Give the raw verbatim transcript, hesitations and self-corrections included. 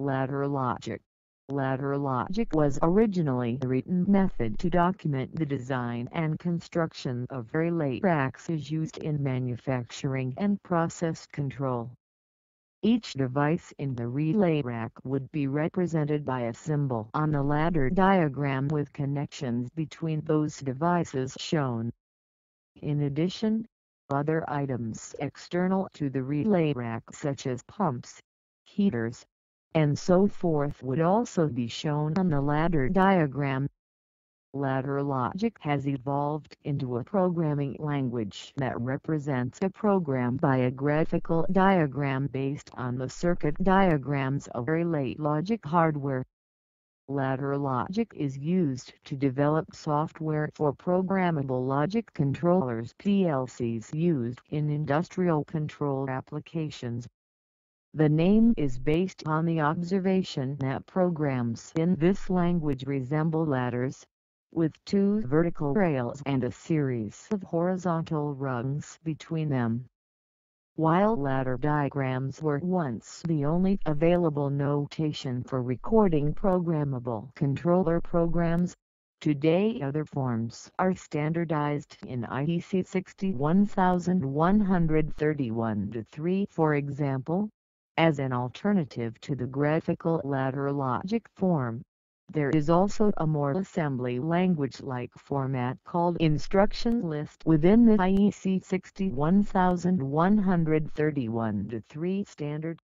Ladder logic. Ladder logic was originally a written method to document the design and construction of relay racks used in manufacturing and process control. Each device in the relay rack would be represented by a symbol on a ladder diagram with connections between those devices shown. In addition, other items external to the relay rack such as pumps, heaters, and so forth would also be shown on the ladder diagram. Ladder logic has evolved into a programming language that represents a program by a graphical diagram based on the circuit diagrams of relay logic hardware. Ladder logic is used to develop software for programmable logic controllers P L Cs used in industrial control applications. The name is based on the observation that programs in this language resemble ladders, with two vertical rails and a series of horizontal rungs between them. While ladder diagrams were once the only available notation for recording programmable controller programs, today other forms are standardized in I E C six one one three one dash three for example. As an alternative to the graphical ladder logic form, there is also a more assembly language-like format called instruction list within the I E C six one one three one dash three standard.